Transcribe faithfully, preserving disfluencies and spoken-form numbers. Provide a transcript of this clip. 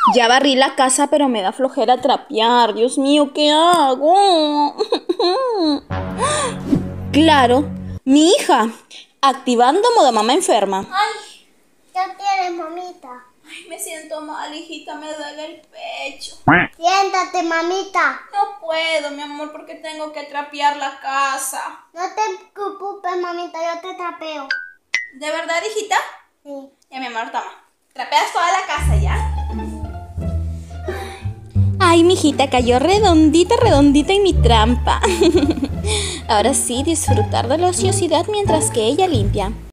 Ya barrí la casa, pero me da flojera trapear. Dios mío, ¿qué hago? Claro, mi hija, activando modo mamá enferma. Ay, ¿qué tienes, mamita? Ay, me siento mal, hijita, me duele el pecho. Siéntate, mamita. No puedo, mi amor, porque tengo que trapear la casa. No te preocupes, mamita, yo te trapeo. ¿De verdad, hijita? Sí. Ya, mi amor, toma. Trapeas toda la casa, ¿ya? Ay, mi hijita, cayó redondita, redondita en mi trampa. Ahora sí, disfrutar de la ociosidad mientras que ella limpia.